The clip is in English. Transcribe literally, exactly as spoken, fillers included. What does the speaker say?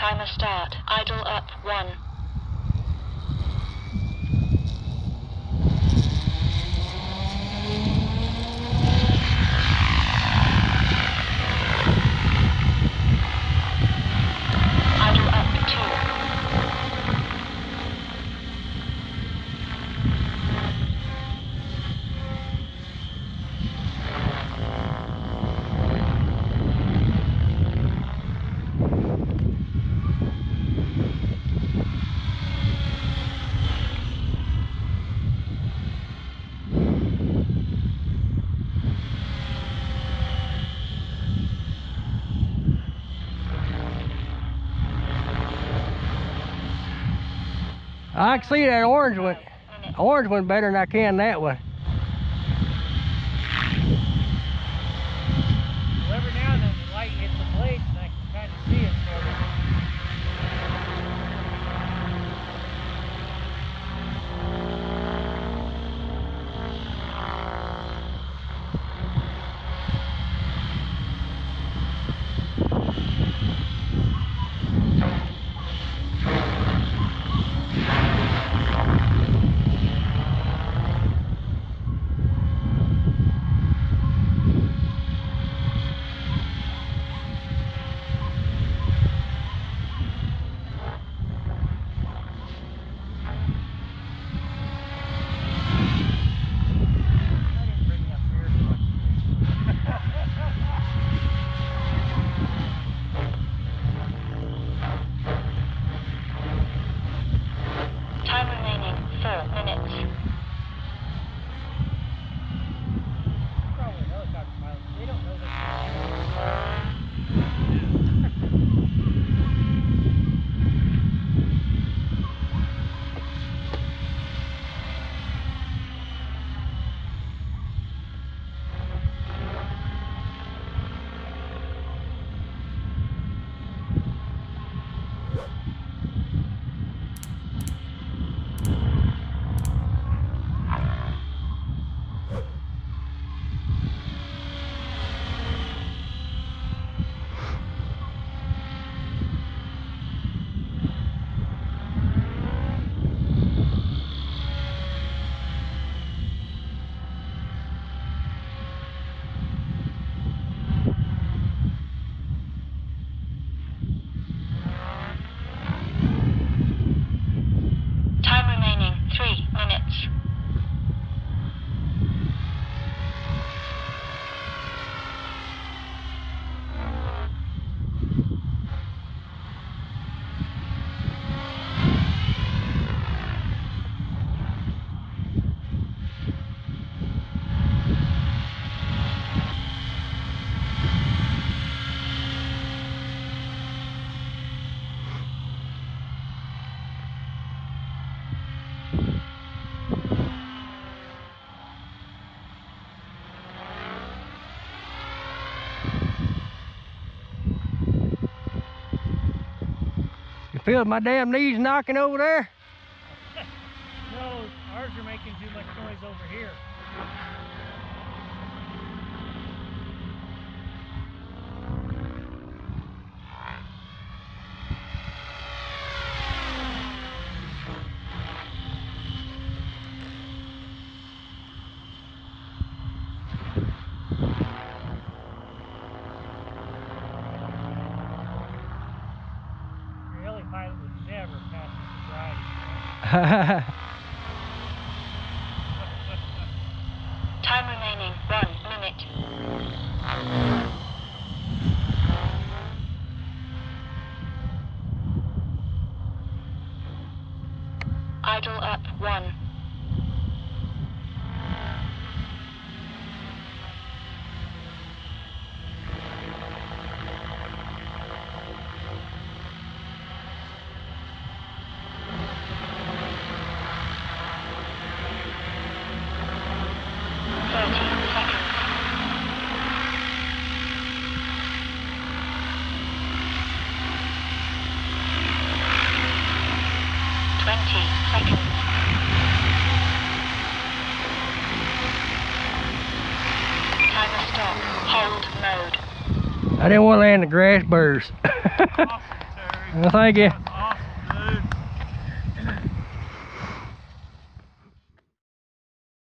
Timer start. Idle up one. Idle up two. I can see that orange one, orange one better than I can that one. Well, every now and then the light hits the blades and I can kind of see it. Time remaining four minutes. Probably helicopter pilots. They don't know this. Time remaining three minutes. You feel my damn knees knocking over there? No, ours are making too much noise over here. Your heli pilot would never pass the sobriety. Time remaining one minute. Idle up one. twenty seconds. Timer stop. Hold mode. I didn't want to land the grass burrs. Awesome, Terry. Well, thank you.